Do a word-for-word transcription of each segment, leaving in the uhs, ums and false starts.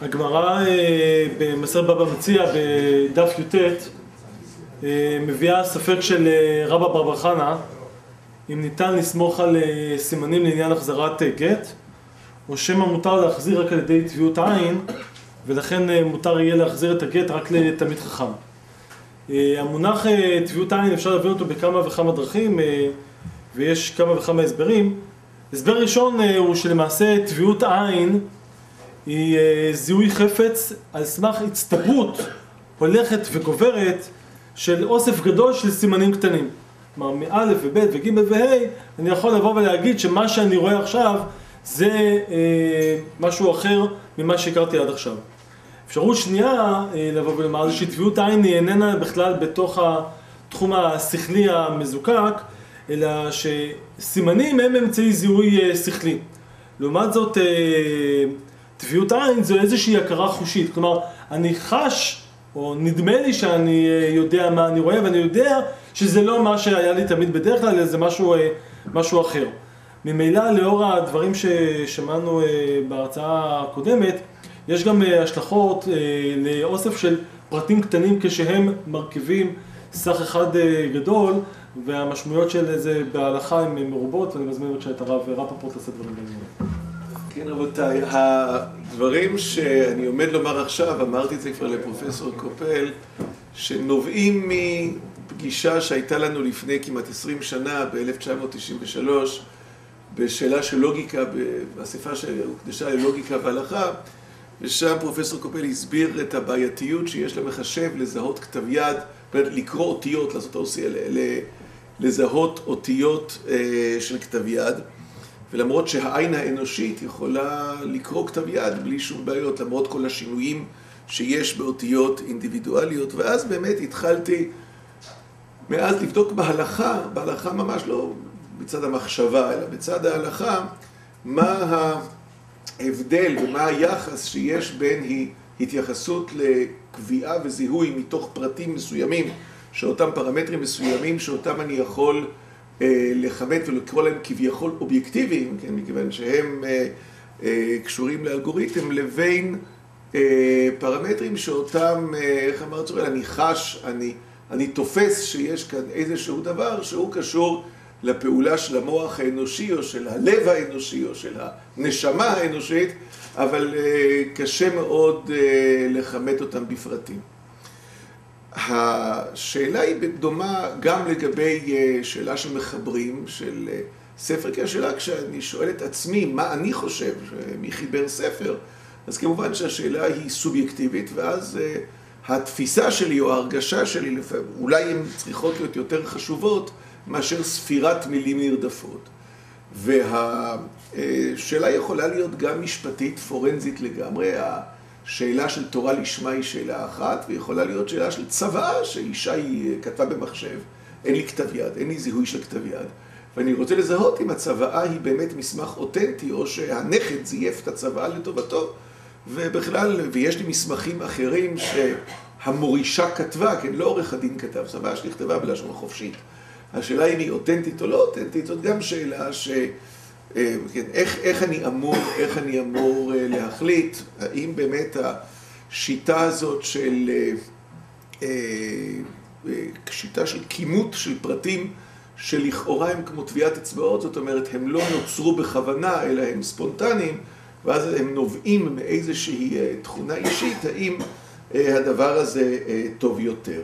הגמרא במסכת בבא מציעא בדף י"ט מביאה ספק של רבא בר בר חנא אם ניתן לסמוך על סימנים לעניין החזרת גט או שמא מותר להחזיר רק על ידי טביעות עין ולכן מותר יהיה להחזיר את הגט רק לתלמיד חכם. המונח טביעות עין אפשר להבין אותו בכמה וכמה דרכים ויש כמה וכמה הסברים. הסבר ראשון הוא שלמעשה טביעות עין היא זיהוי חפץ על סמך הצטברות הולכת וגוברת של אוסף גדול של סימנים קטנים. כלומר, מא' וב' וג' וה' אני יכול לבוא ולהגיד שמה שאני רואה עכשיו זה אה, משהו אחר ממה שהכרתי עד עכשיו. אפשרות שנייה אה, לבוא ולומר זה שטביעות עין היא איננה בכלל בתוך התחום השכלי המזוקק, אלא שסימנים הם אמצעי זיהוי אה, שכלי. לעומת זאת, אה, טביעות עין זו איזושהי הכרה חושית. כלומר, אני חש או נדמה לי שאני יודע מה אני רואה ואני יודע שזה לא מה שהיה לי תמיד בדרך כלל, אלא זה משהו, משהו אחר. ממילא לאור הדברים ששמענו בהרצאה הקודמת, יש גם השלכות לאוסף של פרטים קטנים כשהם מרכיבים סך אחד גדול, והמשמעויות של זה בהלכה הן מרובות, ואני מזמין עוד שאת הרב רפפורט לעשות דברים בעניין. כן רבותיי, הדברים שאני עומד לומר עכשיו, אמרתי את זה כבר לפרופסור קופל, שנובעים מפגישה שהייתה לנו לפני כמעט עשרים שנה, ב-אלף תשע מאות תשעים ושלוש, בשאלה של לוגיקה, באספה שהוקדשה ללוגיקה והלכה, ושם פרופסור קופל הסביר את הבעייתיות שיש למחשב לזהות כתב יד, לקרוא אותיות, לעשות לזהות אותיות של כתב יד, ולמרות שהעין האנושית יכולה לקרוא כתב יד בלי שום בעיות, למרות כל השינויים שיש באותיות אינדיבידואליות, ואז באמת התחלתי מאז לבדוק בהלכה, בהלכה ממש לא בצד המחשבה, אלא בצד ההלכה, מה ההבדל ומה היחס שיש בין התייחסות לקביעה וזיהוי מתוך פרטים מסוימים, שאותם פרמטרים מסוימים שאותם אני יכול לכמת ולקרוא להם כביכול אובייקטיביים, כן, מכיוון שהם אה, אה, קשורים לאלגוריתם, לבין אה, פרמטרים שאותם, אה, איך אמר צורל, אני חש, אני, אני תופס שיש כאן איזשהו דבר שהוא קשור לפעולה של המוח האנושי או של הלב האנושי או של הנשמה האנושית, אבל אה, קשה מאוד אה, לכמת אותם בפרטים. השאלה היא דומה גם לגבי שאלה של מחברים, של ספר, כי השאלה כשאני שואל את עצמי מה אני חושב, מי חיבר ספר, אז כמובן שהשאלה היא סובייקטיבית, ואז התפיסה שלי או ההרגשה שלי, אולי הן צריכות להיות יותר חשובות מאשר ספירת מילים נרדפות. והשאלה יכולה להיות גם משפטית, פורנזית לגמרי, שאלה של תורה לשמה היא שאלה אחת, ויכולה להיות שאלה של צוואה שאישה היא כתבה במחשב, אין לי כתב יד, אין לי זיהוי של כתב יד, ואני רוצה לזהות אם הצוואה היא באמת מסמך אותנטי, או שהנכד זייף את הצוואה לטובתו, ובכלל, ויש לי מסמכים אחרים שהמורישה כתבה, כן, לא עורך הדין כתב, צוואה שנכתבה בלשון חופשית. השאלה אם היא אותנטית או לא אותנטית, זאת גם שאלה ש... כן, איך, איך אני אמור, איך אני אמור להחליט, האם באמת השיטה הזאת של, שיטה של כימות של פרטים שלכאורה הם כמו טביעת אצבעות, זאת אומרת, הם לא נוצרו בכוונה, אלא הם ספונטניים, ואז הם נובעים מאיזושהי תכונה אישית, האם הדבר הזה טוב יותר.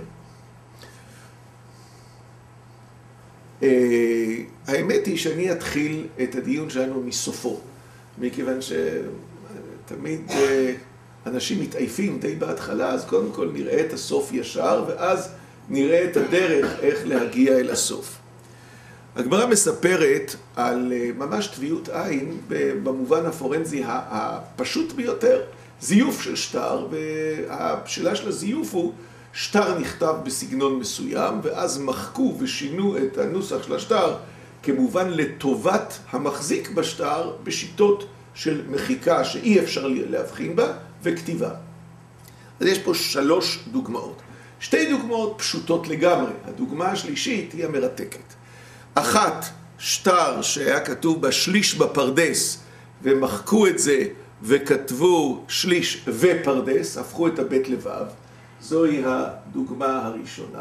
האמת היא שאני אתחיל את הדיון שלנו מסופו, מכיוון שתמיד אנשים מתעייפים די בהתחלה, אז קודם כל נראה את הסוף ישר, ואז נראה את הדרך איך להגיע אל הסוף. הגמרא מספרת על ממש טביעות עין במובן הפורנזי הפשוט ביותר, זיוף של שטר, והשאלה של הזיוף הוא שטר נכתב בסגנון מסוים, ואז מחקו ושינו את הנוסח של השטר כמובן לטובת המחזיק בשטר בשיטות של מחיקה שאי אפשר להבחין בה, וכתיבה. אז יש פה שלוש דוגמאות. שתי דוגמאות פשוטות לגמרי. הדוגמה השלישית היא המרתקת. אחת, שטר שהיה כתוב בשליש בפרדס, ומחקו את זה וכתבו שליש ופרדס, הפכו את הבית לבב, זוהי הדוגמה הראשונה.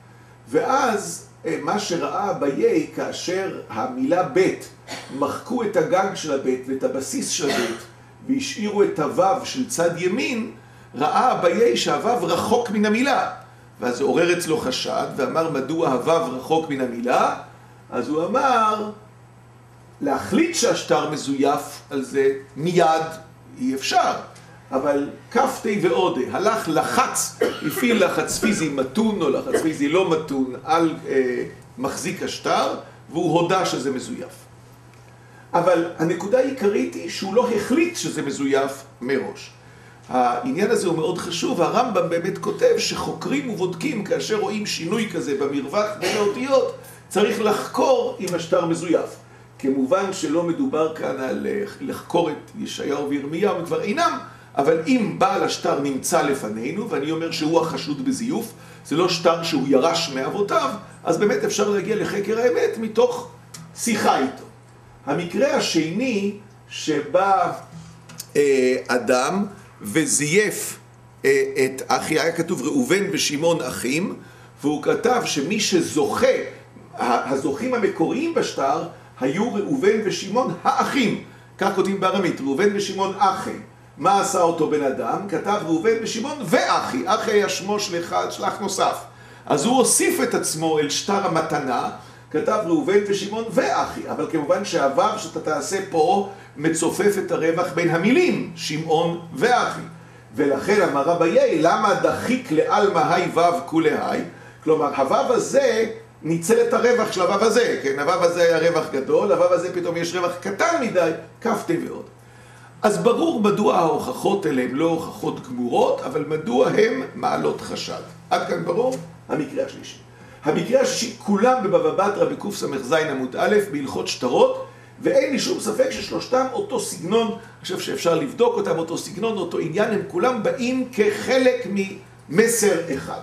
ואז מה שראה אביי כאשר המילה בית, מחקו את הגג של הבית ואת הבסיס של הבית, והשאירו את הוו של צד ימין, ראה אביי שהוו רחוק מן המילה. ואז הוא עורר אצלו חשד ואמר מדוע הוו רחוק מן המילה. אז הוא אמר להחליט שהשטר מזויף על זה מיד אי אפשר, אבל כפתי ועודה הלך לחץ, הפעיל לחץ פיזי מתון או לחץ פיזי לא מתון על אה, מחזיק השטר, והוא הודה שזה מזויף. אבל הנקודה העיקרית היא שהוא לא החליט שזה מזויף מראש. העניין הזה הוא מאוד חשוב, הרמב"ם באמת כותב שחוקרים ובודקים כאשר רואים שינוי כזה במרווח בין האותיות, צריך לחקור אם השטר מזויף. כמובן שלא מדובר כאן על לחקור את ישעיהו וירמיהו, הם כבר אינם, אבל אם בעל השטר נמצא לפנינו, ואני אומר שהוא החשוד בזיוף, זה לא שטר שהוא ירש מאבותיו, אז באמת אפשר להגיע לחקר האמת מתוך שיחה איתו. המקרה השני שבא אה, אדם וזייף אה, את אחי, היה כתוב ראובן ושמעון אחים, והוא כתב שמי שזוכה, הזוכים המקוריים בשטר, היו ראובן ושמעון האחים. כך כותבים בארמית, ראובן ושמעון אחי. מה עשה אותו בן אדם? כתב ראובן ושמעון ואחי. אחי היה שמו שלח, שלח נוסף. אז הוא הוסיף את עצמו אל שטר המתנה, כתב ראובן ושמעון ואחי. אבל כמובן שהוו שאתה תעשה פה מצופף את הרווח בין המילים, שמעון ואחי. ולכן אמר אביי, למה דחיק לעלמא היי וו כולי היי? כלומר, הוו הזה ניצל את הרווח של הוו הזה, כן? הוו הזה היה רווח גדול, הוו הזה פתאום יש רווח קטן מדי, כפתי ועוד. אז ברור מדוע ההוכחות האלה הן לא הוכחות גמורות, אבל מדוע הן מעלות חשד. עד כאן ברור? המקרה השלישי. המקרה השלישי, כולם בבבא בתרא בקס"ז עמוד א' בהלכות שטרות, ואין לי שום ספק ששלושתם אותו סגנון, אני חושב שאפשר לבדוק אותם, אותו סגנון, אותו עניין, הם כולם באים כחלק ממסר אחד.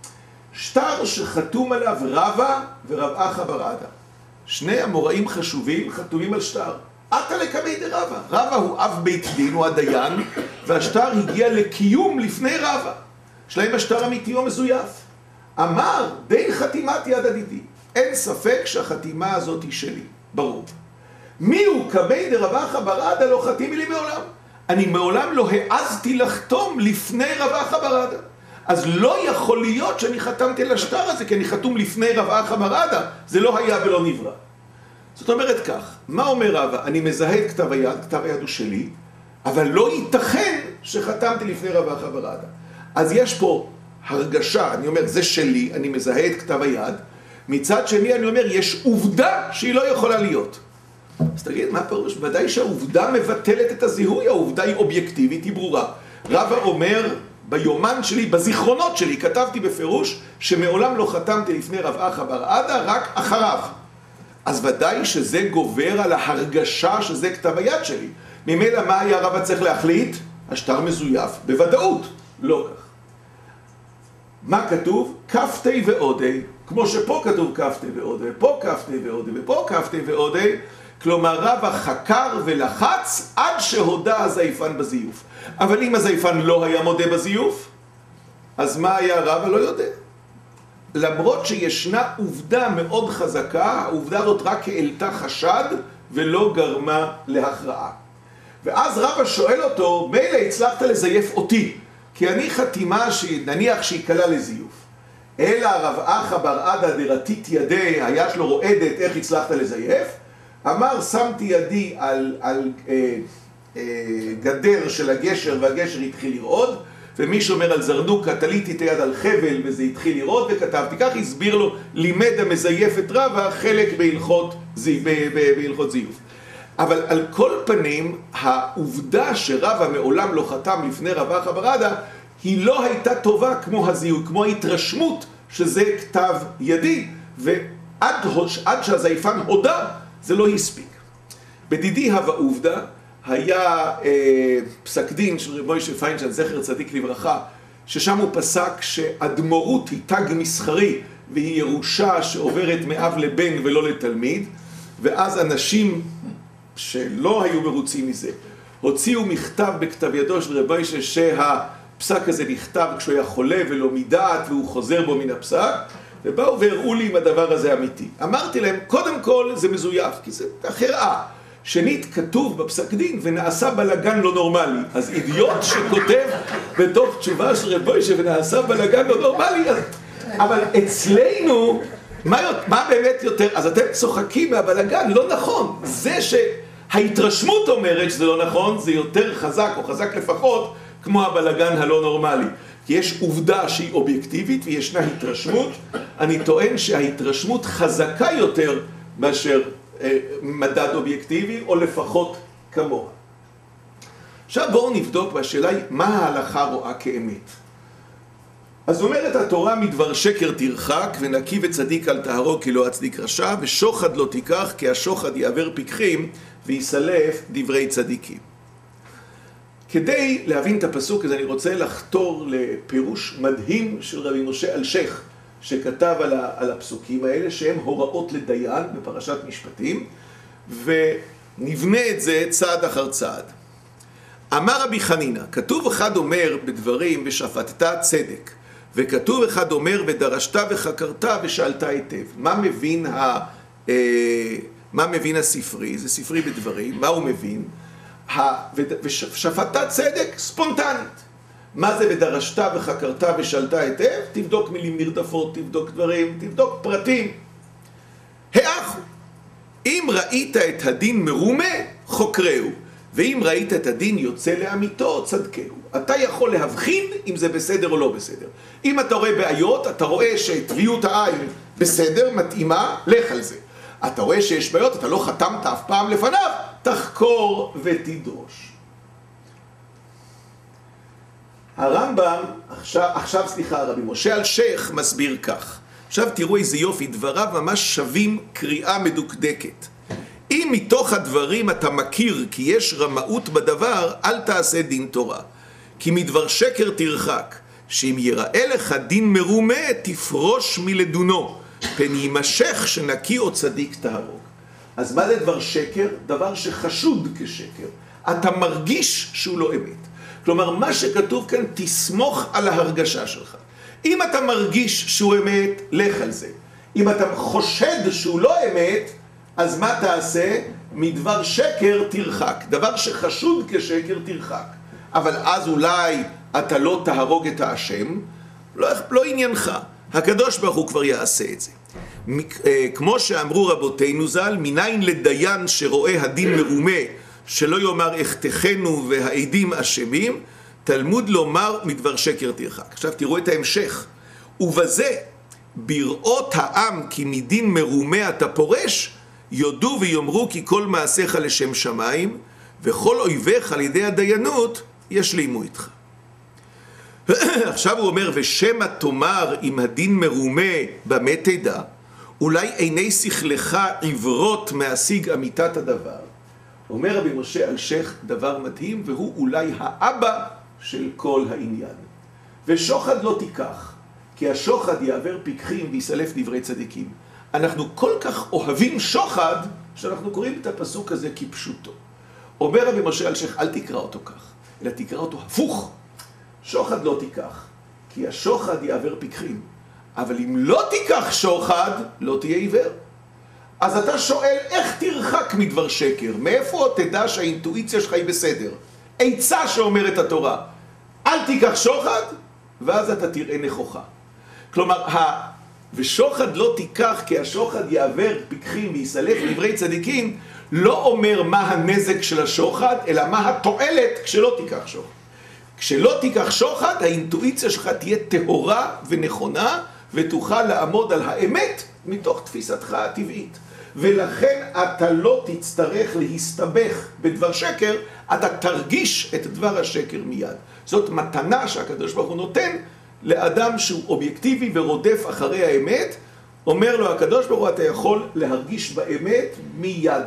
שטר שחתום עליו רבא ורב אחא בר עדה. שני אמוראים חשובים חתומים על שטר. עתה לקמי דרבא. רבא הוא אב בית דין, הוא הדיין, והשטר הגיע לקיום לפני רבא. שלהם השטר אמיתי או מזויף. אמר, בין חתימת יד הדידי. אין ספק שהחתימה הזאת היא שלי. ברור. מי הוא קמי דרב אחא בר עדה לא חתימי לי מעולם. אני מעולם לא העזתי לחתום לפני רב אחא בר עדה. אז לא יכול להיות שאני חתמתי על השטר הזה, כי אני חתום לפני רב אחא בר עדה. זה לא היה ולא נברא. זאת אומרת כך, מה אומר רבא? אני מזהה את כתב היד, כתב היד הוא שלי, אבל לא ייתכן שחתמתי לפני רב אחא בר עדה. אז יש פה הרגשה, אני אומר, זה שלי, אני מזהה את כתב היד. מצד שני אני אומר, יש עובדה שהיא לא יכולה להיות. אז תגיד, מה פירוש? ודאי שהעובדה מבטלת את הזיהוי, העובדה היא אובייקטיבית, היא ברורה. רבא אומר, ביומן שלי, בזיכרונות שלי, כתבתי בפירוש שמעולם לא חתמתי לפני רב אחא בר עדה, רק אחריו. אז ודאי שזה גובר על ההרגשה שזה כתב היד שלי. ממילא מה היה רבא צריך להחליט? השטר מזויף, בוודאות. לא כך. מה כתוב? כפתי ועודי, כמו שפה כתוב כפתי ועודי, פה כפתי ועודי ופה כפתי ועודי, כלומר רבא חקר ולחץ עד שהודה הזייפן בזיוף. אבל אם הזייפן לא היה מודה בזיוף, אז מה היה רבא? לא יודע. למרות שישנה עובדה מאוד חזקה, העובדה הזאת רק העלתה חשד ולא גרמה להכרעה. ואז רבא שואל אותו, מילא הצלחת לזייף אותי, כי אני חתימה שנניח שהיא קלה לזיוף. אלא רב אחא בר עדה דרתית ידי, היד שלו רועדת, איך הצלחת לזייף? אמר, שמתי ידי על, על אה, אה, גדר של הגשר והגשר התחיל לרעוד, ומי שאומר על זרנוקה, תליתי את היד על חבל וזה התחיל לראות וכתבתי. כך הסביר לו, לימד המזייף את רבא חלק בהלכות, זי, ב, ב, בהלכות זיוף. אבל על כל פנים, העובדה שרבא מעולם לא חתם לפני רב אחא בר עדה, היא לא הייתה טובה כמו הזיהוי, כמו ההתרשמות שזה כתב ידי, ועד עד שהזייפן הודה, זה לא הספיק. בדידי הווה עובדה, היה אה, פסק דין של רב מוישה פיינשטיין, זכר צדיק לברכה, ששם הוא פסק שאדמו"רות היא תג מסחרי, והיא ירושה שעוברת מאב לבן ולא לתלמיד, ואז אנשים שלא היו מרוצים מזה, הוציאו מכתב בכתב ידו של רב מוישה שהפסק הזה נכתב כשהוא היה חולה ולא מדעת והוא חוזר בו מן הפסק, ובאו והראו לי אם הדבר הזה אמיתי. אמרתי להם, קודם כל זה מזויף, כי זה החראה. שנית, כתוב בפסק דין ונעשה בלגן לא נורמלי. אז אידיוט שכותב בתוך תשובה של רב מוישה ונעשה בלגן לא נורמלי, אז... אבל אצלנו, מה, מה באמת יותר? אז אתם צוחקים מהבלגן, לא נכון. זה שההתרשמות אומרת שזה לא נכון, זה יותר חזק או חזק לפחות כמו הבלגן הלא נורמלי. כי יש עובדה שהיא אובייקטיבית וישנה התרשמות. אני טוען שההתרשמות חזקה יותר מאשר אה, מדד אובייקטיבי, או לפחות כמוה. עכשיו בואו נבדוק בשאלה מה ההלכה רואה כאמת. אז אומרת התורה, מדבר שקר תרחק, ונקי וצדיק אל תהרוג כי לא הצדיק רשע, ושוחד לא תיקח כי השוחד יעבר פיקחים ויסלף דברי צדיקים. כדי להבין את הפסוק הזה אני רוצה לחתור לפירוש מדהים של רבי משה אלשיך, שכתב על, ה, על הפסוקים האלה, שהם הוראות לדיין בפרשת משפטים, ונבנה את זה צעד אחר צעד. אמר רבי חנינא, כתוב אחד אומר בדברים ושפטת צדק, וכתוב אחד אומר ודרשת וחקרת ושאלת היטב. מה מבין, ה, אה, מה מבין הספרי? זה ספרי בדברים, מה הוא מבין? ושפטת צדק ספונטנית. מה זה ודרשת וחקרת ושאלת היטב? תבדוק מילים נרדפות, תבדוק דברים, תבדוק פרטים. האחו, אם ראית את הדין מרומה, חוקרהו, ואם ראית את הדין יוצא לאמיתו, צדקהו. אתה יכול להבחין אם זה בסדר או לא בסדר. אם אתה רואה בעיות, אתה רואה שטבעיות העין בסדר, מתאימה, לך על זה. אתה רואה שיש בעיות, אתה לא חתמת אף פעם לפניו, תחקור ותדרוש. הרמב"ם, עכשיו, עכשיו סליחה, רבי משה אלשיך מסביר כך. עכשיו תראו איזה יופי, דבריו ממש שווים קריאה מדוקדקת. אם מתוך הדברים אתה מכיר כי יש רמאות בדבר, אל תעשה דין תורה. כי מדבר שקר תרחק, שאם יראה לך דין מרומה, תפרוש מלדונו, פן יימשך שנקי או צדיק תהרוג. אז מה זה דבר שקר? דבר שחשוד כשקר. אתה מרגיש שהוא לא אמת. כלומר, מה שכתוב כאן, תסמוך על ההרגשה שלך. אם אתה מרגיש שהוא אמת, לך על זה. אם אתה חושד שהוא לא אמת, אז מה תעשה? מדבר שקר תרחק. דבר שחשוד כשקר תרחק. אבל אז אולי אתה לא תהרוג את האשם, לא, לא עניינך. הקדוש ברוך הוא כבר יעשה את זה. כמו שאמרו רבותינו ז"ל, מניין לדיין שרואה הדין מרומה, שלא יאמר אחתכנו והעדים אשמים, תלמוד לומר מדבר שקר תרחק. עכשיו תראו את ההמשך. ובזה, בראות העם כי מדין מרומה אתה פורש, יודו ויאמרו כי כל מעשיך לשם שמיים, וכל אויביך על ידי הדיינות ישלימו איתך. עכשיו הוא אומר, ושמה תאמר אם הדין מרומה במה תדע, אולי עיני שכלך עברות מהשיג אמיתת הדבר. אומר רבי משה אלשיך דבר מדהים, והוא אולי האבא של כל העניין. ושוחד לא תיקח, כי השוחד יעבר פיקחים ויסלף דברי צדיקים. אנחנו כל כך אוהבים שוחד, שאנחנו קוראים את הפסוק הזה כפשוטו. אומר רבי משה אלשיך, אל תקרא אותו כך, אלא תקרא אותו הפוך. שוחד לא תיקח, כי השוחד יעבר פיקחים. אבל אם לא תיקח שוחד, לא תהיה עיוור. אז אתה שואל, איך תרחק מדבר שקר? מאיפה תדע שהאינטואיציה שלך היא בסדר? עצה שאומרת התורה, אל תיקח שוחד, ואז אתה תראה נכוחה. כלומר, ה... ושוחד לא תיקח, כי השוחד יעבר פיקחים ויסלף דברי צדיקים, לא אומר מה הנזק של השוחד, אלא מה התועלת כשלא תיקח שוחד. כשלא תיקח שוחד, האינטואיציה שלך תהיה טהורה ונכונה, ותוכל לעמוד על האמת מתוך תפיסתך הטבעית. ולכן אתה לא תצטרך להסתבך בדבר שקר, אתה תרגיש את דבר השקר מיד. זאת מתנה שהקדוש ברוך הוא נותן לאדם שהוא אובייקטיבי ורודף אחרי האמת. אומר לו הקדוש ברוך הוא, אתה יכול להרגיש באמת מיד.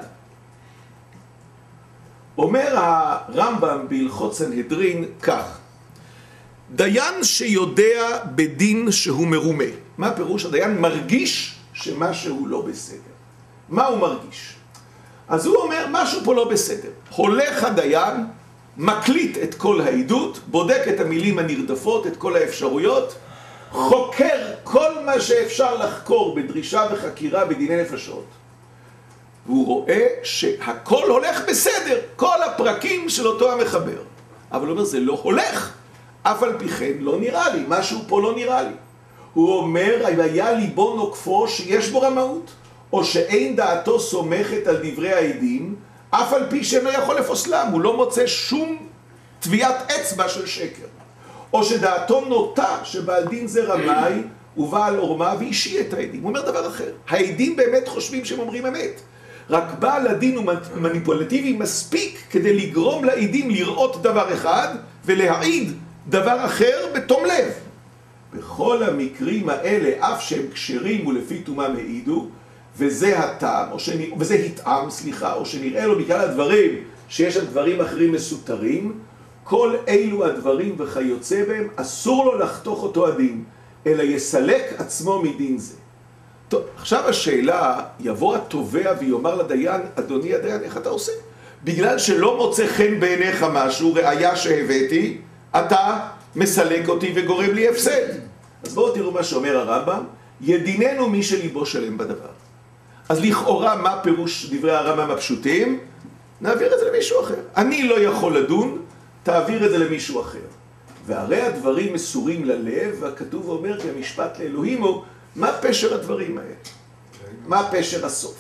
אומר הרמב"ם בהלכות סנהדרין כך, דיין שיודע בדין שהוא מרומה. מה פירוש? הדיין מרגיש שמשהו לא בסדר. מה הוא מרגיש? אז הוא אומר, משהו פה לא בסדר. הולך הדיין מקליט את כל העדות, בודק את המילים הנרדפות, את כל האפשרויות, חוקר כל מה שאפשר לחקור בדרישה וחקירה בדיני נפשות. והוא רואה שהכל הולך בסדר, כל הפרקים של אותו המחבר. אבל הוא אומר, זה לא הולך, אף על פי כן לא נראה לי, משהו פה לא נראה לי. הוא אומר, אם היה ליבו נוקפו שיש בו רמאות, או שאין דעתו סומכת על דברי העדים, אף על פי שאינו יכול לפוסלם, הוא לא מוצא שום טביעת אצבע של שקר. או שדעתו נוטה שבעל דין זה רמאי, ובעל עורמה ואישי את העדים. הוא אומר דבר אחר, העדים באמת חושבים שהם אומרים אמת. רק בעל הדין הוא מניפולטיבי מספיק כדי לגרום לעדים לראות דבר אחד ולהעיד דבר אחר בתום לב. בכל המקרים האלה, אף שהם כשרים ולפי תומם העידו, וזה הטעם, או שנרא... וזה התאם, סליחה, או שנראה לו מכלל הדברים שיש על דברים אחרים מסותרים, כל אלו הדברים וכיוצא בהם, אסור לו לחתוך אותו הדין, אלא יסלק עצמו מדין זה. טוב, עכשיו השאלה, יבוא התובע ויאמר לדיין, אדוני הדיין, איך אתה עושה? בגלל שלא מוצא חן בעיניך משהו, ראיה שהבאתי, אתה מסלק אותי וגורם לי הפסד. אז בואו תראו מה שאומר הרמב"ם, ידיננו מי שליבו שלם בדבר. אז לכאורה מה פירוש דברי הרמב"ם הפשוטים? נעביר את זה למישהו אחר. אני לא יכול לדון, תעביר את זה למישהו אחר. והרי הדברים מסורים ללב, והכתוב אומר כי המשפט לאלוהים הוא, מה פשר הדברים האלה? מה פשר הסוף?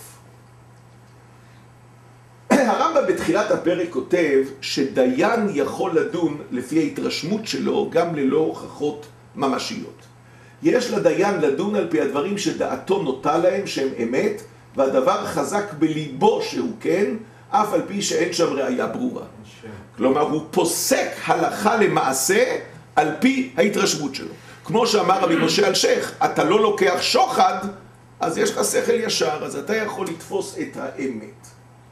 הרמב"ם בתחילת הפרק כותב שדיין יכול לדון לפי ההתרשמות שלו גם ללא הוכחות ממשיות. יש לדיין לדון על פי הדברים שדעתו נוטה להם שהם אמת, והדבר חזק בליבו שהוא כן, אף על פי שאין שם ראיה ברורה. כלומר, הוא פוסק הלכה למעשה על פי ההתרשמות שלו. כמו שאמר רבי משה אלשיך, אתה לא לוקח שוחד, אז יש לך שכל ישר, אז אתה יכול לתפוס את האמת.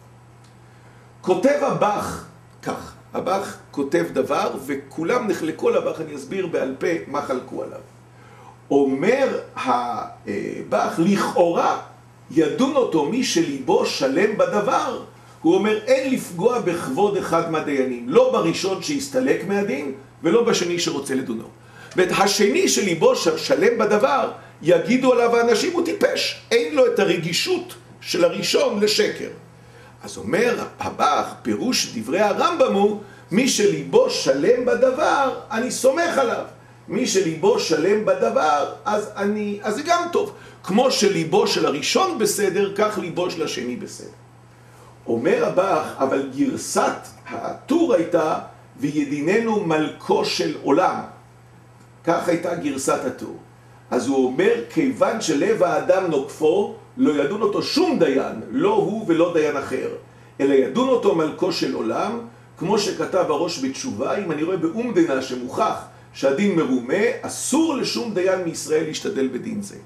כותב הבח כך, הבח כותב דבר וכולם נחלקו לבח, אני אסביר בעל פה מה חלקו עליו. אומר הבח, לכאורה ידון אותו מי שליבו שלם בדבר, הוא אומר אין לפגוע בכבוד אחד מהדיינים, לא בראשון שיסתלק מהדין ולא בשני שרוצה לדונו. ואת השני שליבו שלם בדבר יגידו עליו האנשים הוא טיפש, אין לו את הרגישות של הראשון לשקר. אז אומר הבח, פירוש דברי הרמב"ם הוא, מי שליבו שלם בדבר, אני סומך עליו. מי שליבו שלם בדבר, אז, אני, אז זה גם טוב. כמו שליבו של הראשון בסדר, כך ליבו של השני בסדר. אומר הבח, אבל גרסת הטור הייתה, וידיננו מלכו של עולם. כך הייתה גרסת הטור. אז הוא אומר, כיוון שלב האדם נוקפו, לא ידון אותו שום דיין, לא הוא ולא דיין אחר, אלא ידון אותו מלכו של עולם, כמו שכתב הראש בתשובה, אם אני רואה באומדנה שמוכח שהדין מרומה, אסור לשום דיין מישראל להשתדל בדין זה.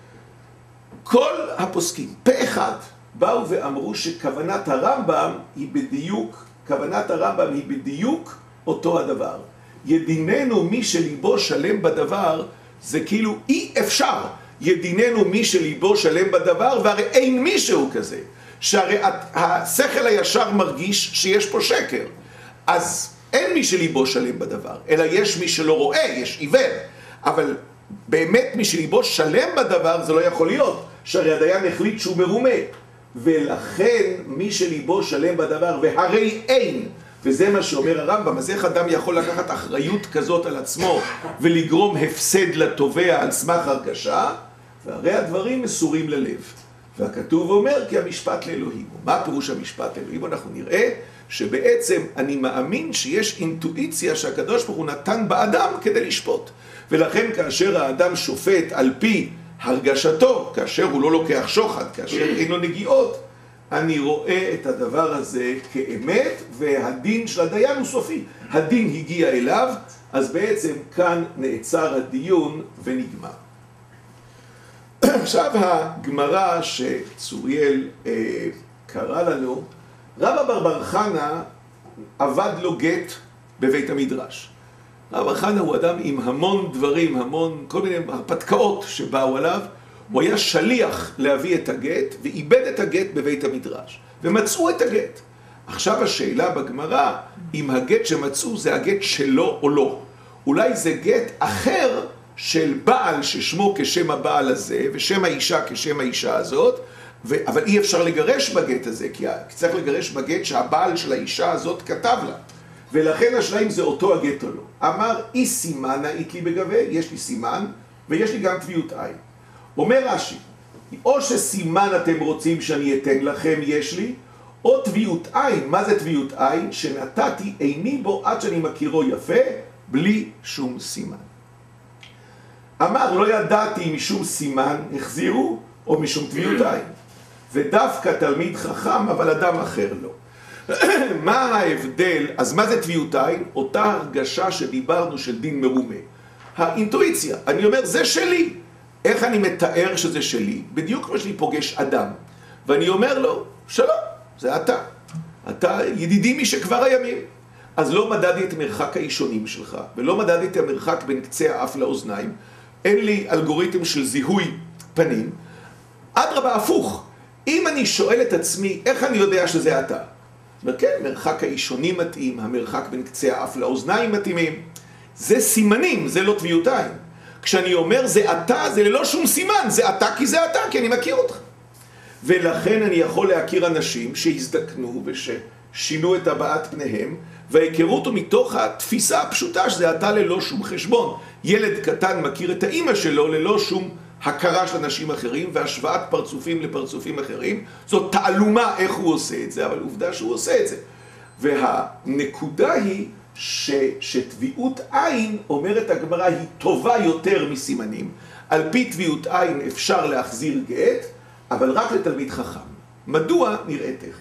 כל הפוסקים, פה אחד, באו ואמרו שכוונת הרמב"ם היא בדיוק, כוונת הרמב"ם היא בדיוק אותו הדבר. ידיננו מי שליבו שלם בדבר, זה כאילו אי אפשר. ידיננו מי שליבו שלם בדבר, והרי אין מישהו כזה. שהרי השכל הישר מרגיש שיש פה שקר. אז אין מי שליבו שלם בדבר, אלא יש מי שלא רואה, יש עיוור. אבל באמת מי שליבו שלם בדבר זה לא יכול להיות, שהרי הדיין החליט שהוא מרומה. ולכן מי שליבו שלם בדבר, והרי אין, וזה מה שאומר הרמב"ם, אז איך אדם יכול לקחת אחריות כזאת על עצמו ולגרום הפסד לתובע על סמך הרגשה? והרי הדברים מסורים ללב. והכתוב אומר כי המשפט לאלוהים. מה פירוש המשפט לאלוהים? אנחנו נראה שבעצם אני מאמין שיש אינטואיציה שהקדוש ברוך הוא נתן באדם כדי לשפוט. ולכן כאשר האדם שופט על פי הרגשתו, כאשר הוא לא לוקח שוחד, כאשר אין לו נגיעות, אני רואה את הדבר הזה כאמת, והדין של הדיין הוא סופי. הדין הגיע אליו, אז בעצם כאן נעצר הדיון ונגמר. עכשיו הגמרא שצוריאל אה, קרא לנו, רבא בר בר חנא עבד לו גט בבית המדרש. רבא בר חנא הוא אדם עם המון דברים, המון, כל מיני הרפתקאות שבאו עליו. הוא היה שליח להביא את הגט, ואיבד את הגט בבית המדרש. ומצאו את הגט. עכשיו השאלה בגמרא, אם הגט שמצאו זה הגט שלו או לא. אולי זה גט אחר של בעל ששמו כשם הבעל הזה, ושם האישה כשם האישה הזאת, ו... אבל אי אפשר לגרש בגט הזה, כי צריך לגרש בגט שהבעל של האישה הזאת כתב לה. ולכן השאלה אם זה אותו הגט או לא. אמר, אי סימנה אית לי בגבי, יש לי סימן, ויש לי גם טביעות עין. אומר רש"י, או שסימן אתם רוצים שאני אתן לכם, יש לי, או טביעות עין. מה זה טביעות עין? שנתתי עיני בו עד שאני מכירו יפה, בלי שום סימן. אמר, לא ידעתי משום סימן, החזירו, או משום טביעות עין. ודווקא תלמיד חכם, אבל אדם אחר לא. מה ההבדל? אז מה זה טביעות עין? אותה הרגשה שדיברנו של דין מרומה. האינטואיציה, אני אומר, זה שלי. איך אני מתאר שזה שלי? בדיוק כמו שאני פוגש אדם. ואני אומר לו, שלום, זה אתה. אתה ידידי משכבר הימים. אז לא מדדתי את מרחק האישונים שלך, ולא מדדתי את המרחק בין קצה האף לאוזניים. אין לי אלגוריתם של זיהוי פנים. אדרבה, הפוך. אם אני שואל את עצמי, איך אני יודע שזה אתה? כן, מרחק האישונים מתאים, המרחק בין קצה האף לאוזניים מתאימים. זה סימנים, זה לא טביעות עין. כשאני אומר זה אתה, זה ללא שום סימן, זה אתה כי זה אתה, כי אני מכיר אותך. ולכן אני יכול להכיר אנשים שהזדקנו וששינו את הבעת פניהם, והכירו אותו מתוך התפיסה הפשוטה שזה אתה ללא שום חשבון. ילד קטן מכיר את האמא שלו ללא שום הכרה של אנשים אחרים, והשוואת פרצופים לפרצופים אחרים. זאת תעלומה איך הוא עושה את זה, אבל עובדה שהוא עושה את זה. והנקודה היא ש, שטביעות עין, אומרת הגמרא, היא טובה יותר מסימנים. על פי טביעות עין אפשר להחזיר גט, אבל רק לתלמיד חכם. מדוע? נראה תכף.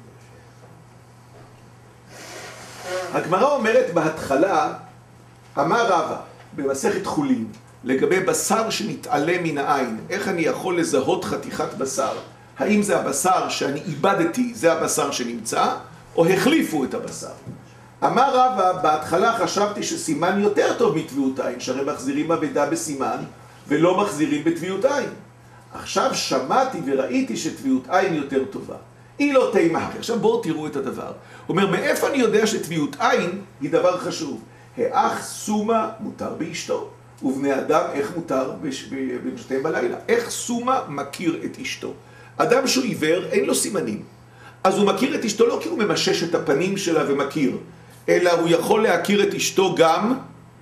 הגמרא אומרת בהתחלה, אמר רבא במסכת חולין, לגבי בשר שנתעלם מן העין, איך אני יכול לזהות חתיכת בשר? האם זה הבשר שאני איבדתי, זה הבשר שנמצא, או החליפו את הבשר? אמר רבא, בהתחלה חשבתי שסימן יותר טוב מטביעות עין, שהרי מחזירים אבדה בסימן ולא מחזירים בטביעות עין. עכשיו שמעתי וראיתי שטביעות עין יותר טובה. היא לא תימהר. עכשיו בואו תראו את הדבר. הוא אומר, מאיפה אני יודע שטביעות עין היא דבר חשוב? האח סומה מותר באשתו, ובני אדם איך מותר במשתיהם בלילה. איך סומה מכיר את אשתו? אדם שהוא עיוור אין לו סימנים. אז הוא מכיר את אשתו לא כי הוא ממשש את הפנים שלה ומכיר, אלא הוא יכול להכיר את אשתו גם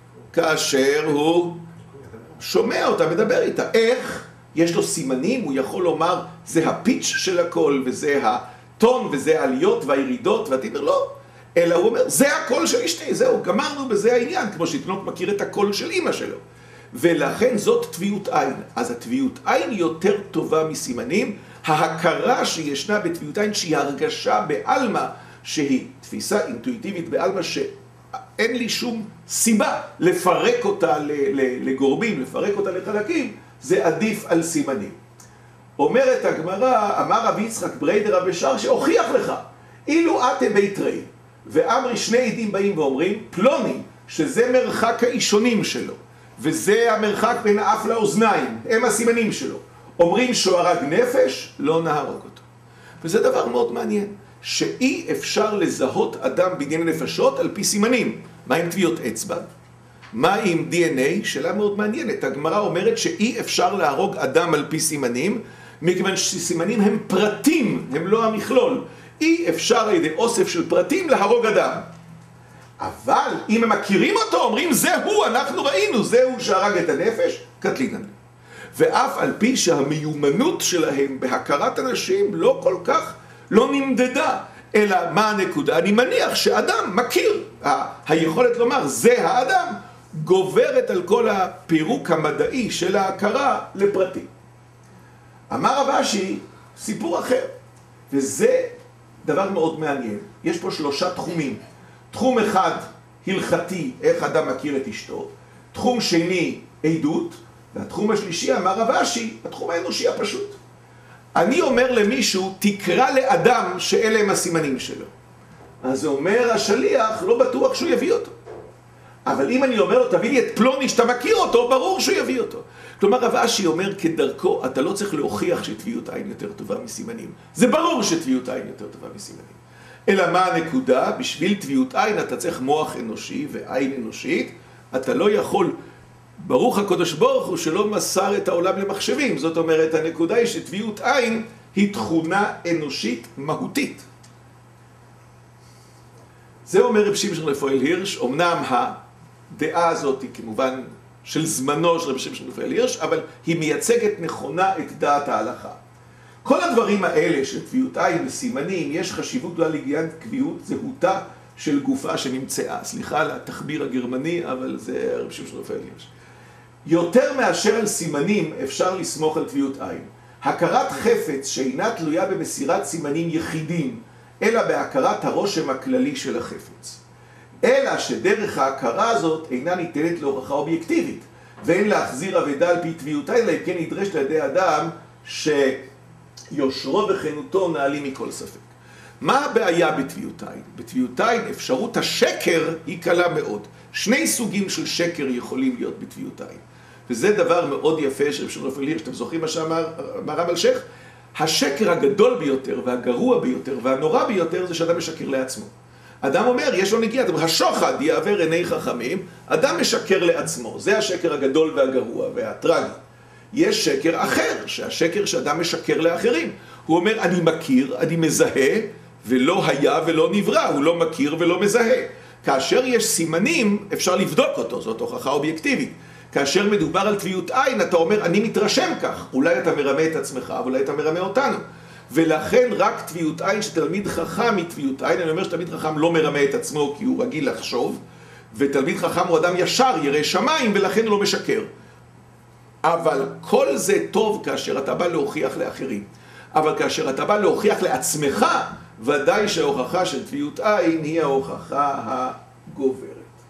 כאשר הוא שומע אותה, מדבר איתה. איך? יש לו סימנים, הוא יכול לומר, זה הפיץ' של הכל, וזה הטון, וזה העליות והירידות, ואתה אומר, לא. אלא הוא אומר, זה הקול של אשתי, זהו, גמרנו בזה העניין, כמו שתינוק מכיר את הקול של אמא שלו. ולכן זאת טביעות עין. אז הטביעות עין יותר טובה מסימנים. ההכרה שישנה בטביעות עין, שהיא הרגשה בעלמא, שהיא תפיסה אינטואיטיבית בעלמא, שאין לי שום סיבה לפרק אותה לגורמים, לפרק אותה לחלקים, זה עדיף על סימנים. אומרת הגמרא, אמר רבי יצחק בריידר רבי שר, שהוכיח לך, אילו אתם בית רי, ואמרי שני עדים באים ואומרים, פלוני, שזה מרחק האישונים שלו, וזה המרחק בין האף לאוזניים, הם הסימנים שלו. אומרים שהוא הרג נפש, לא נהרוג אותו. וזה דבר מאוד מעניין, שאי אפשר לזהות אדם בדיני נפשות על פי סימנים. מה עם טביעות אצבע? מה עם די אן איי? שאלה מאוד מעניינת. הגמרא אומרת שאי אפשר להרוג אדם על פי סימנים, מכיוון שסימנים הם פרטים, הם לא המכלול. אי אפשר על ידי אוסף של פרטים להרוג אדם. אבל אם הם מכירים אותו, אומרים זהו, אנחנו ראינו, זהו שהרג את הנפש, קטלינן. ואף על פי שהמיומנות שלהם בהכרת אנשים לא כל כך, לא נמדדה. אלא מה הנקודה? אני מניח שאדם מכיר, ה- היכולת לומר זה האדם, גוברת על כל הפירוק המדעי של ההכרה לפרטים. אמר רב אשי, סיפור אחר, וזה דבר מאוד מעניין. יש פה שלושה תחומים. תחום אחד, הלכתי, איך אדם מכיר את אשתו. תחום שני, עדות. והתחום השלישי, אמר רב אשי, התחום האנושי הפשוט. אני אומר למישהו, תקרא לאדם שאלה הם הסימנים שלו. אז אומר השליח, לא בטוח שהוא יביא אותו. אבל אם אני אומר לו, תביא לי את פלוני שאתה מכיר אותו, ברור שהוא יביא אותו. כלומר, רב אשי אומר כדרכו, אתה לא צריך להוכיח שטביעות עין יותר טובה מסימנים. זה ברור שטביעות עין יותר טובה מסימנים. אלא מה הנקודה? בשביל טביעות עין אתה צריך מוח אנושי ועין אנושית. אתה לא יכול, ברוך הקדוש ברוך הוא שלא מסר את העולם למחשבים. זאת אומרת, הנקודה היא שטביעות עין היא תכונה אנושית מהותית. זה אומר רב שמשון רפואל הירש. אמנם הדעה הזאת היא כמובן של זמנו של רב שמשון רפואל הירש, אבל היא מייצגת נכונה את דעת ההלכה. כל הדברים האלה של טביעות עין וסימנים, יש חשיבות גדולה לעניין קביעות זהותה של גופה שנמצאה. סליחה על התחביר הגרמני, אבל זה רב שמשון רפואל הירש. יותר מאשר על סימנים אפשר לסמוך על טביעות עין. הכרת חפץ שאינה תלויה במסירת סימנים יחידים, אלא בהכרת הרושם הכללי של החפץ. אלא שדרך ההכרה הזאת אינה ניתנת להוכחה אובייקטיבית, ואין להחזיר אבדה על פי טביעות עין, אלא אם כן נדרשת על ידי אדם שיושרו וכנותו נעלים מכל ספק. מה הבעיה בטביעות עין? בטביעות עין אפשרות השקר היא קלה מאוד. שני סוגים של שקר יכולים להיות בטביעות עין. וזה דבר מאוד יפה של רב שמשון רפואל הירש. אתם זוכרים מה שאמר הרב אלשיך? השקר הגדול ביותר והגרוע ביותר והנורא ביותר זה שאדם משקר לעצמו. אדם אומר, יש לו נגיעה, אתם אומר, השוחד יעבר עיני חכמים, אדם משקר לעצמו. זה השקר הגדול והגרוע והטרגי. יש שקר אחר, שהשקר שאדם משקר לאחרים. הוא אומר, אני מכיר, אני מזהה, ולא היה ולא נברא, הוא לא מכיר ולא מזהה. כאשר יש סימנים, אפשר לבדוק אותו, זאת הוכחה אובייקטיבית. כאשר מדובר על טביעות עין, אתה אומר, אני מתרשם כך. אולי אתה מרמה את עצמך, אולי אתה מרמה אותנו. ולכן רק טביעות עין, שתלמיד חכם מטביעות עין, אני אומר שתלמיד חכם לא מרמה את עצמו, כי הוא רגיל לחשוב, ותלמיד חכם הוא אדם ישר, ירא שמיים, ולכן הוא לא משקר. אבל כל זה טוב כאשר אתה בא להוכיח לאחרים. אבל כאשר אתה בא להוכיח לעצמך, ודאי שההוכחה של טביעות עין היא ההוכחה הגוברת.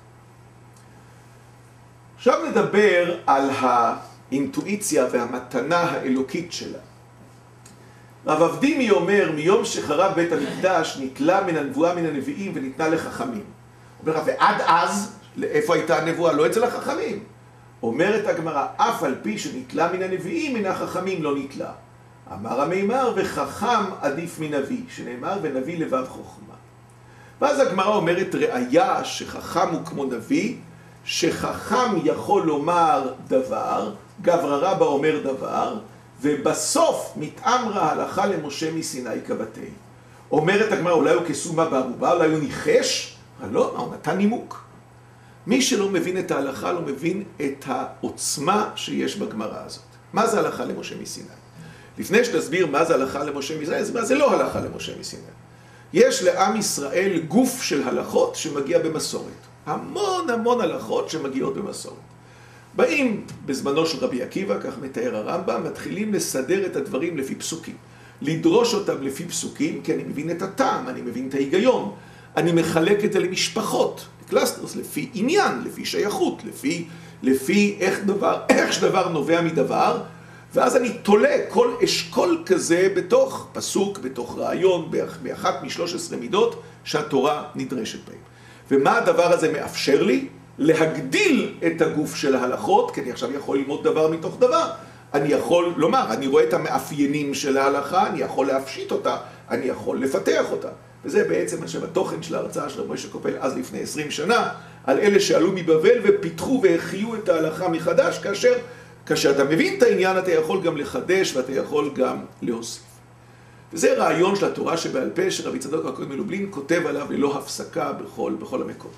עכשיו נדבר על האינטואיציה והמתנה האלוקית שלה. רב אבדימי אומר, מיום שחרב בית המקדש נתלה מן הנבואה מן הנביאים וניתנה לחכמים. אומר, ועד אז, לאיפה הייתה הנבואה? לא אצל החכמים. אומרת הגמרא, אף על פי שנתלה מן הנביאים, מן החכמים לא נתלה. אמר המימר, וחכם עדיף מנביא, שנאמר, ונביא לבב חוכמה. ואז הגמרא אומרת, ראיה שחכם הוא כמו נביא, שחכם יכול לומר דבר, גברא רבא אומר דבר, ובסוף מתאמרה הלכה למשה מסיני קבתי. אומרת הגמרא, אולי הוא כסומה בערובה, אולי הוא ניחש, אבל לא, הוא נתן נימוק. מי שלא מבין את ההלכה לא מבין את העוצמה שיש בגמרא הזאת. מה זה הלכה למשה מסיני? לפני שתסביר מה זה הלכה למשה מסיני, אז מה זה לא הלכה למשה מסיני? יש לעם ישראל גוף של הלכות שמגיע במסורת. המון המון הלכות שמגיעות במסורת. באים בזמנו של רבי עקיבא, כך מתאר הרמב"ם, מתחילים לסדר את הדברים לפי פסוקים. לדרוש אותם לפי פסוקים, כי אני מבין את הטעם, אני מבין את ההיגיון. אני מחלק את זה למשפחות, קלאסטרס, לפי עניין, לפי שייכות, לפי, לפי איך דבר, איך שדבר נובע מדבר, ואז אני תולה כל אשכול כזה בתוך פסוק, בתוך רעיון, באחת משלוש עשרה מידות שהתורה נדרשת בהם. ומה הדבר הזה מאפשר לי? להגדיל את הגוף של ההלכות, כי אני עכשיו יכול ללמוד דבר מתוך דבר. אני יכול לומר, אני רואה את המאפיינים של ההלכה, אני יכול להפשיט אותה, אני יכול לפתח אותה. וזה בעצם עכשיו התוכן של ההרצאה של רב משה קופל אז לפני עשרים שנה, על אלה שעלו מבבל ופיתחו והחיו את ההלכה מחדש, כאשר, כאשר אתה מבין את העניין, אתה יכול גם לחדש ואתה יכול גם להוסיף. וזה רעיון של התורה שבעל פה, שרבי צדוק הכהן מלובלין כותב עליו ללא הפסקה בכל, בכל המקומות.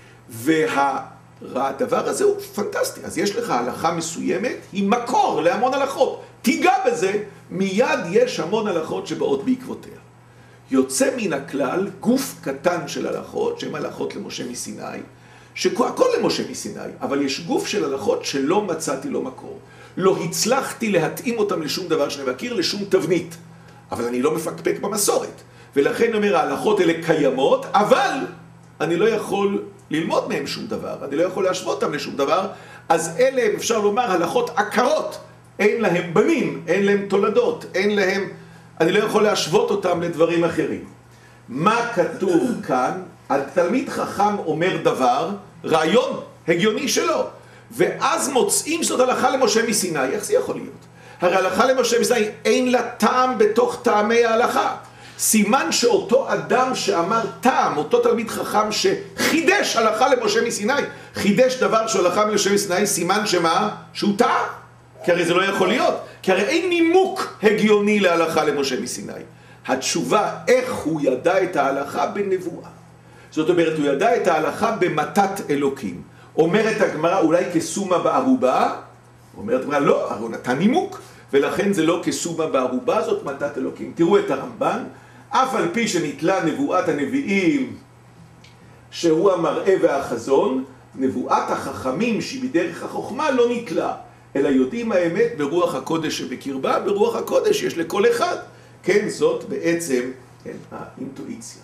והדבר הזה הוא פנטסטי. אז יש לך הלכה מסוימת, היא מקור להמון הלכות. תיגע בזה, מיד יש המון הלכות שבאות בעקבותיה. יוצא מן הכלל גוף קטן של הלכות, שהן הלכות למשה מסיני, שהכל למשה מסיני, אבל יש גוף של הלכות שלא מצאתי לו מקור. לא הצלחתי להתאים אותם לשום דבר שאני מכיר, לשום תבנית. אבל אני לא מפקפק במסורת. ולכן אומר, ההלכות האלה קיימות, אבל אני לא יכול ללמוד מהם שום דבר, אני לא יכול להשוות אותם לשום דבר, אז אלה הם, אפשר לומר, הלכות עקרות. אין להם בנים, אין להם תולדות, אין להם, אני לא יכול להשוות אותם לדברים אחרים. מה כתוב כאן? התלמיד חכם אומר דבר, רעיון הגיוני שלו, ואז מוצאים זאת הלכה למשה מסיני. איך זה יכול להיות? הרי הלכה למשה מסיני אין לה טעם בתוך טעמי ההלכה. סימן שאותו אדם שאמר טעם, אותו תלמיד חכם שחידש הלכה למשה מסיני, חידש דבר שהוא הלכה למשה מסיני, סימן שמה? שהוא טעה. כי הרי זה לא יכול להיות, כי הרי אין נימוק הגיוני להלכה למשה מסיני. התשובה, איך הוא ידע את ההלכה בנבואה. זאת אומרת, הוא ידע את ההלכה במתת אלוקים. אומרת הגמרא, אולי כסומה בערובה? אומרת הגמרא, לא, הרי הוא נתן נימוק, ולכן זה לא כסומה בערובה, זאת מתת אלוקים. תראו את הרמב"ן, אף על פי שנתלה נבואת הנביאים, שהוא המראה והחזון, נבואת החכמים שהיא בדרך החוכמה לא נתלה, אלא יודעים האמת ברוח הקודש שבקרבה, ברוח הקודש יש לכל אחד. כן, זאת בעצם, כן, האינטואיציה.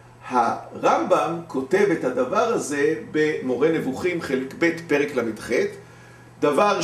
הרמב"ם כותב את הדבר הזה במורה נבוכים חלק ב' פרק למ"ח, דבר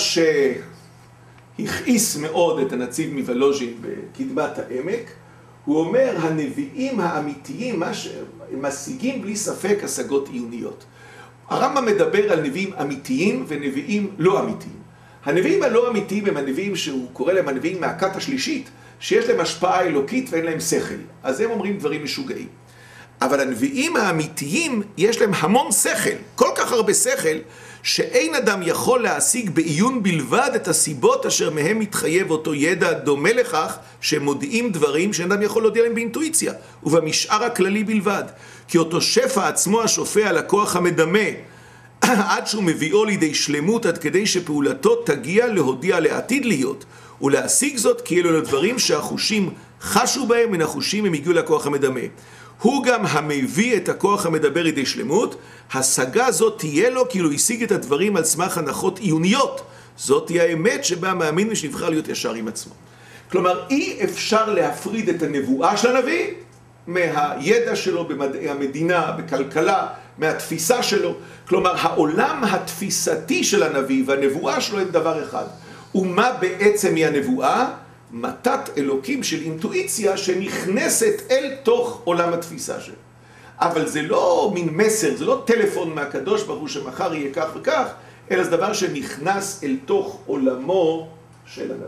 שהכעיס מאוד את הנציב מוולוז'ין בקדמת העמק. הוא אומר, הנביאים האמיתיים, מה שהם משיגים בלי ספק השגות עיוניות. הרמב"ם מדבר על נביאים אמיתיים ונביאים לא אמיתיים. הנביאים הלא אמיתיים הם הנביאים שהוא קורא להם הנביאים מהכת השלישית, שיש להם השפעה אלוקית ואין להם שכל. אז הם אומרים דברים משוגעים. אבל הנביאים האמיתיים יש להם המון שכל, כל כך הרבה שכל, שאין אדם יכול להשיג בעיון בלבד את הסיבות אשר מהם מתחייב אותו ידע דומה לכך שהם מודיעים דברים שאין אדם יכול להודיע להם באינטואיציה, ובמשאר הכללי בלבד. כי אותו שפע עצמו השופע על הכוח המדמה, עד שהוא מביאו לידי שלמות, עד כדי שפעולתו תגיע להודיע לעתיד להיות, ולהשיג זאת כי אלו לדברים שהחושים חשו בהם, מן החושים הם הגיעו לכוח המדמה. הוא גם המביא את הכוח המדבר לידי שלמות, השגה זאת תהיה לו כאילו השיג את הדברים על סמך הנחות עיוניות. זאת תהיה האמת שבה מאמין ושנבחר להיות ישר עם עצמו. כלומר, אי אפשר להפריד את הנבואה של הנביא מהידע שלו במדעי המדינה, בכלכלה, מהתפיסה שלו. כלומר, העולם התפיסתי של הנביא והנבואה שלו הם דבר אחד. ומה בעצם היא הנבואה? מתת אלוקים של אינטואיציה שנכנסת אל תוך עולם התפיסה שלו. אבל זה לא מין מסר, זה לא טלפון מהקדוש ברוך הוא שמחר יהיה כך וכך, אלא זה דבר שנכנס אל תוך עולמו של הנביא.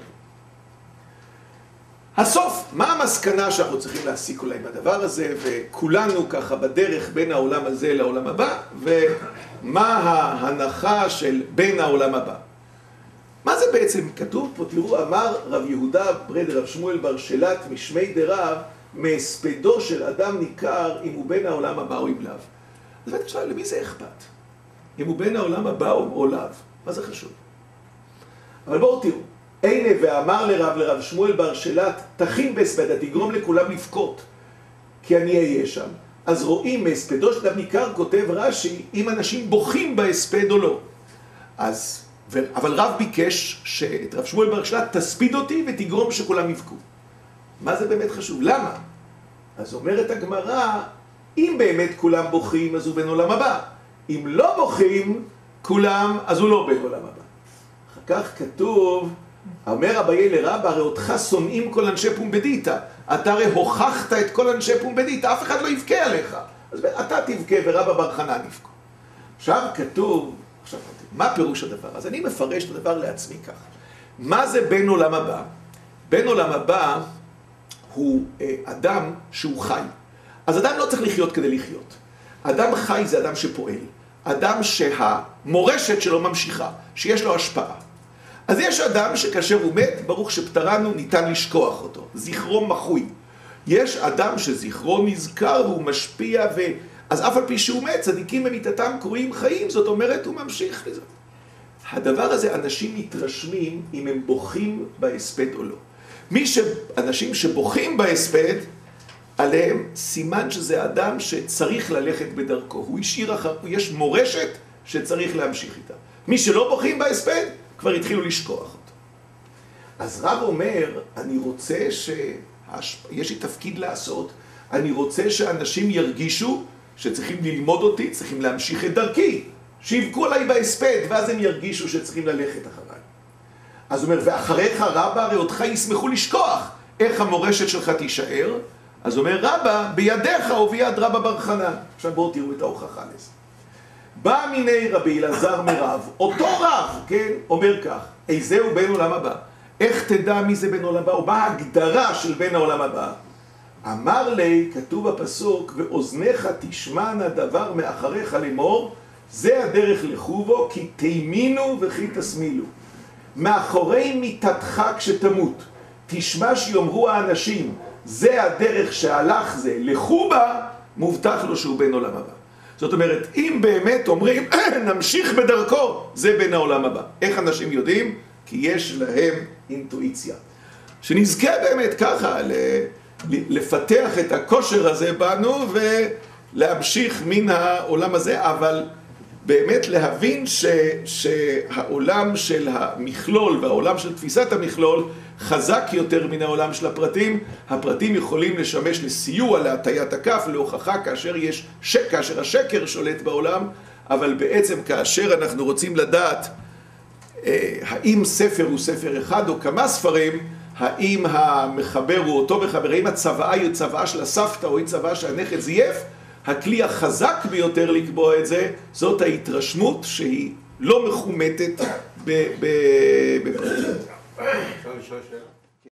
הסוף, מה המסקנה שאנחנו צריכים להסיק אולי בדבר הזה, וכולנו ככה בדרך בין העולם הזה לעולם הבא, ומה ההנחה של בין העולם הבא. מה זה בעצם כתוב פה? תראו, אמר רב יהודה ברד רב שמואל בר שלת משמי דרב, מהספדו של אדם ניכר אם הוא בין העולם הבא או אם לאו. אז בטח שאלה, למי זה אכפת? אם הוא בין העולם הבא או לאו, מה זה חשוב? אבל בואו תראו, הנה ואמר לרב לרב שמואל בר שלת, תכין בהספד, תגרום לכולם לבכות, כי אני אהיה שם. אז רואים מהספדו של אדם ניכר, כותב רש"י, אם אנשים בוכים בהספד או לא. אז אבל רב ביקש שאת רב שמואל בר שלת תספיד אותי ותגרום שכולם יבכו. מה זה באמת חשוב? למה? אז אומרת הגמרא, אם באמת כולם בוכים אז הוא בין עולם הבא. אם לא בוכים כולם אז הוא לא בין עולם הבא. אחר כך כתוב, אומר אביי לרבא, הרי אותך שונאים כל אנשי פומבדיתא. אתה הרי הוכחת את כל אנשי פומבדיתא, אף אחד לא יבכה עליך. אז אתה תבכה ורבא בר חנן יבכה. עכשיו כתוב, עכשיו מה פירוש הדבר? אז אני מפרש את הדבר לעצמי כך. מה זה בין עולם הבא? בין עולם הבא הוא אה, אדם שהוא חי. אז אדם לא צריך לחיות כדי לחיות. אדם חי זה אדם שפועל. אדם שהמורשת שלו ממשיכה, שיש לו השפעה. אז יש אדם שכאשר הוא מת, ברוך שפטרנו, ניתן לשכוח אותו. זכרו מחוי. יש אדם שזכרו נזכר והוא משפיע ו... אז אף על פי שהוא מת, צדיקים במיתתם קרויים חיים, זאת אומרת, הוא ממשיך לזה. הדבר הזה, אנשים מתרשמים אם הם בוכים בהספד או לא. מי ש... אנשים שבוכים בהספד, עליהם סימן שזה אדם שצריך ללכת בדרכו. הוא השאיר אחר, יש מורשת שצריך להמשיך איתה. מי שלא בוכים בהספד, כבר התחילו לשכוח אותו. אז רב אומר, אני רוצה ש... יש לי תפקיד לעשות, אני רוצה שאנשים ירגישו שצריכים ללמוד אותי, צריכים להמשיך את דרכי, שיבכו עליי בהספד, ואז הם ירגישו שצריכים ללכת אחריי. אז הוא אומר, ואחריך רבא, הרי אותך ישמחו לשכוח, איך המורשת שלך תישאר? אז אומר רבא, בידיך וביד רבא בר חנן. עכשיו בואו תראו את ההוכחה לזה. בא מיני רבי אלעזר מרב, אותו רב, כן, אומר כך, איזהו בין עולם הבא. איך תדע מי זה בין עולם הבא, או מה ההגדרה של בין העולם הבא? אמר לי, כתוב בפסוק, ואוזניך תשמענה דבר מאחריך לאמור, זה הדרך לכו בו, כי תימינו וכי תשמאלו. מאחורי מיתתך כשתמות, תשמע שיאמרו האנשים, זה הדרך שהלך זה, לכו בה, מובטח לו שהוא בן עולם הבא. זאת אומרת, אם באמת אומרים, נמשיך בדרכו, זה בן העולם הבא. איך אנשים יודעים? כי יש להם אינטואיציה. שנזכה באמת ככה לפתח את הכושר הזה בנו ולהמשיך מן העולם הזה, אבל באמת להבין ש, שהעולם של המכלול והעולם של תפיסת המכלול חזק יותר מן העולם של הפרטים. הפרטים יכולים לשמש לסיוע, להטיית הכף, להוכחה כאשר יש שק, כאשר השקר שולט בעולם, אבל בעצם כאשר אנחנו רוצים לדעת אה, האם ספר הוא ספר אחד או כמה ספרים, האם המחבר הוא אותו מחבר, האם הצוואה היא צוואה של הסבתא או היא צוואה שהנכד זייף, הכלי החזק ביותר לקבוע את זה, זאת ההתרשמות שהיא לא מחומתת בפרטים. אפשר לשאול שאלה?